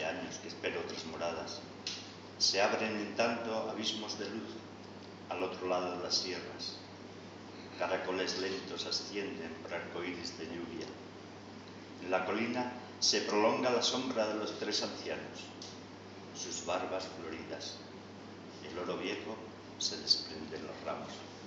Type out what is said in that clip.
años que espero otras moradas. Se abren en tanto abismos de luz al otro lado de las sierras. Caracoles lentos ascienden por arcoíris de lluvia. En la colina se prolonga la sombra de los tres ancianos, sus barbas floridas. El oro viejo se desprende en los ramos.